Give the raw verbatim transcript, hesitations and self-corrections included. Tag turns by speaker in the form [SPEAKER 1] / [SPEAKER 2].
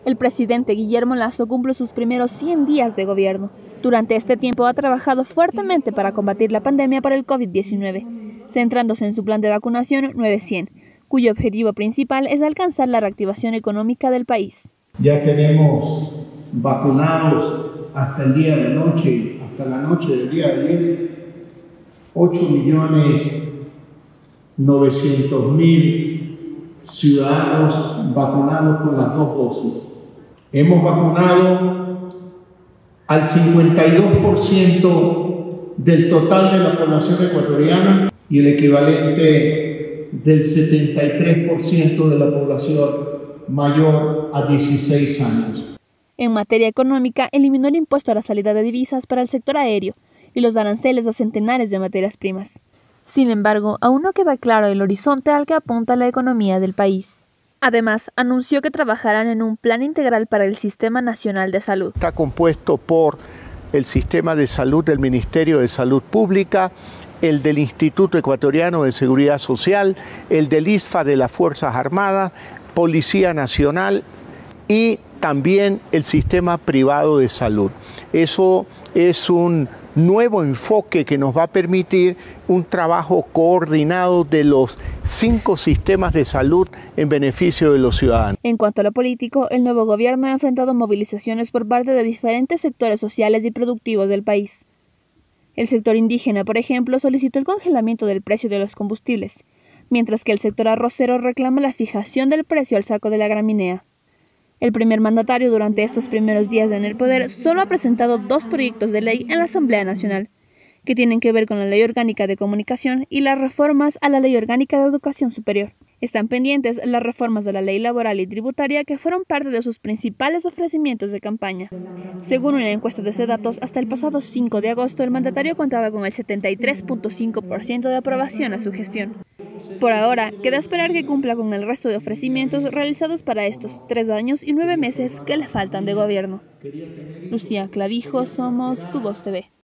[SPEAKER 1] El presidente Guillermo Lasso cumple sus primeros cien días de gobierno. Durante este tiempo ha trabajado fuertemente para combatir la pandemia por el COVID diecinueve, centrándose en su plan de vacunación nueve cien, cuyo objetivo principal es alcanzar la reactivación económica del país.
[SPEAKER 2] Ya tenemos vacunados hasta el día de noche, hasta la noche del día de ayer, ocho millones novecientos mil ciudadanos vacunados con las dos dosis. Hemos vacunado al cincuenta y dos por ciento del total de la población ecuatoriana y el equivalente del setenta y tres por ciento de la población mayor a dieciséis años.
[SPEAKER 1] En materia económica, eliminó el impuesto a la salida de divisas para el sector aéreo y los aranceles a centenares de materias primas. Sin embargo, aún no queda claro el horizonte al que apunta la economía del país. Además, anunció que trabajarán en un plan integral para el Sistema Nacional de Salud.
[SPEAKER 3] Está compuesto por el Sistema de Salud del Ministerio de Salud Pública, el del Instituto Ecuatoriano de Seguridad Social, el del I S F A de las Fuerzas Armadas, Policía Nacional y también el sistema privado de salud. Eso es un nuevo enfoque que nos va a permitir un trabajo coordinado de los cinco sistemas de salud en beneficio de los ciudadanos.
[SPEAKER 1] En cuanto a lo político, el nuevo gobierno ha enfrentado movilizaciones por parte de diferentes sectores sociales y productivos del país. El sector indígena, por ejemplo, solicitó el congelamiento del precio de los combustibles, mientras que el sector arrocero reclama la fijación del precio al saco de la gramínea. El primer mandatario durante estos primeros días en el poder solo ha presentado dos proyectos de ley en la Asamblea Nacional, que tienen que ver con la Ley Orgánica de Comunicación y las reformas a la Ley Orgánica de Educación Superior. Están pendientes las reformas de la Ley Laboral y Tributaria que fueron parte de sus principales ofrecimientos de campaña. Según una encuesta de Sedatos, hasta el pasado cinco de agosto el mandatario contaba con el setenta y tres punto cinco por ciento de aprobación a su gestión. Por ahora, queda esperar que cumpla con el resto de ofrecimientos realizados para estos tres años y nueve meses que le faltan de gobierno. Lucía Clavijo, Somos Tu Voz T V.